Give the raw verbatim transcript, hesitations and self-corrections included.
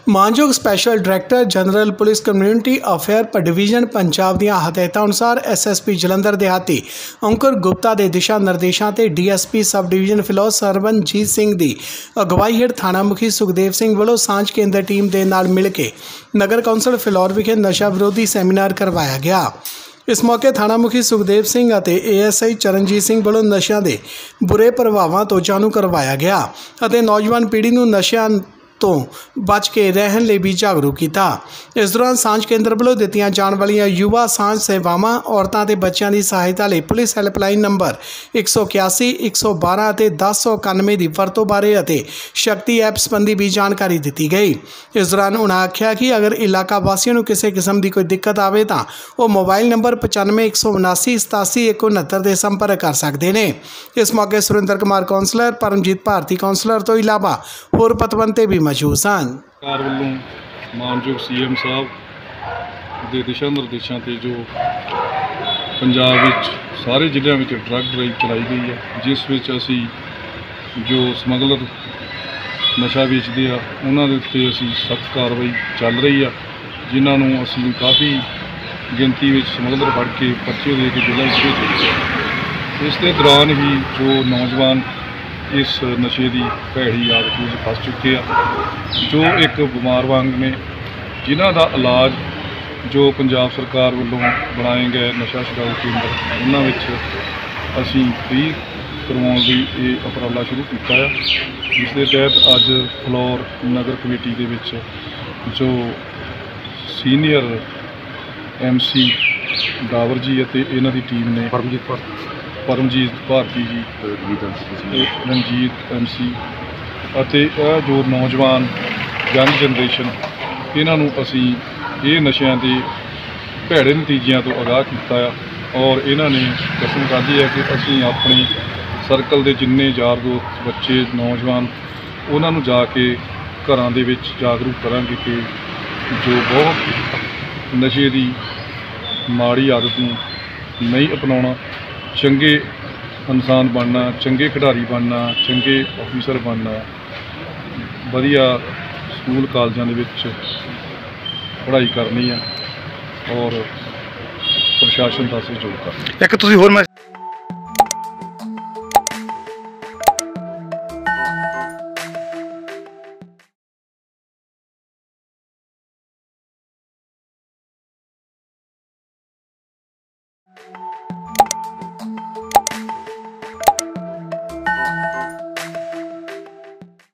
मानयोग special director general police community affair division Punjab ਦੀਆਂ ਹਦਾਇਤਾਂ ਅਨੁਸਾਰ एस एस पी ਜਲੰਧਰ ਦਿਹਾਤੀ अंकुर गुप्ता के दिशा निर्देशों से D S P sub division Phillaur Sarabjit Singh की अगवाई हेठ थाना मुखी सुखदेव सिंह वालों सांझ केंद्र टीम के नाल मिल के नगर कौंसल फिलौर विखे नशा विरोधी सैमीनार करवाया गया। इस मौके थाना मुखी सुखदेव सिंह और A S I Charanjit Singh वालों नशा के बुरे प्रभावों तो जाणू करवाया गया और नौजवान पीढ़ी को नशा तो बच के रहने लिए भी जागरूक किया। इस दौरान सांझ केंद्र वालों दित्तियां जाण वालियां युवा सांझ सेवावां औरतां ते बच्चों की सहायता लिए पुलिस हैल्पलाइन नंबर एक सौ इक्यासी एक सौ बारह और दस सौ इक्यानवे की वरतों बारे और शक्ति ऐप संबंधी भी जानकारी दी गई। इस दौरान उन्होंने आख्या कि अगर इलाका वासियों को किसी किस्म की कोई दिक्कत आए तो वह मोबाइल नंबर पचानवे एक सौ उनासी सतासी एक उनहत्तर से संपर्क कर सकते हैं। इस मौके सुरेंद्र कुमार कौंसलर, परमजीत भारती कौंसलर तो इलावा होर पतवंते भी मौजूद सन। सरकार वालों मानयोग सी एम साहब के दिशा निर्देशों से जो पंजाब विच सारे जिलों में ड्रग ड्राइव चलाई गई है, जिस विच असी जो समगलर नशा बेचते हैं उन्होंने उत्ते असी सख्त कार्रवाई चल रही है, जिन्होंने असी काफ़ी गिनती में समगलर फड़ के पर्चे दे के जिला भेजे। इस दे दौरान ही जो नौजवान इस नशे की भैड़ी आदत में फस चुके हैं, जो एक बीमार वांग ने, जिन्हों का इलाज जो पंजाब सरकार वालों बनाए गए नशा छुड़ाऊ केंद्र उन्होंने असी फ्री करवाने की ये उपराला शुरू किया है। जिसके तहत अज फिलौर नगर कमेटी के विच जो सीनियर एम सी डावर जी और इन्हों की टीम ने परमजीत परमजीत भारती जी, रंजीत एम सी ਅਤੇ ਇਹ ਜੋ नौजवान यंग जनरेशन इन्हों असी ये नशिਆਂ के भैड़े नतीजों तो आगाह किया और इन्होंने कसम खाधी है कि असी अपने सर्कल के जिन्ने यार दोस्त बच्चे नौजवान उन्होंने जाके घरों के विच जागरूक करांगे कि जो बहुत नशे की माड़ी आदत नूं नहीं अपनाना, चंगे इंसान बनना, चंगे खिडारी बनना, चंगे ऑफिसर बनना, वधिया स्कूल कॉलेजों के विच पढ़ाई करनी है और प्रशासन का सहयोग करना। एक तुसीं होर